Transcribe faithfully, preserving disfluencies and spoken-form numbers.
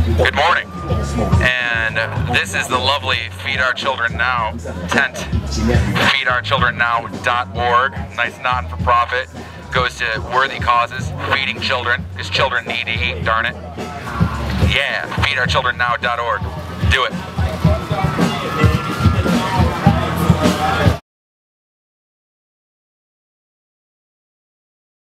Good morning, and this is the lovely Feed Our Children Now tent. feed our children now dot org, nice non-for-profit, goes to worthy causes, feeding children, because children need to eat, darn it. Yeah, feed our children now dot org, do it.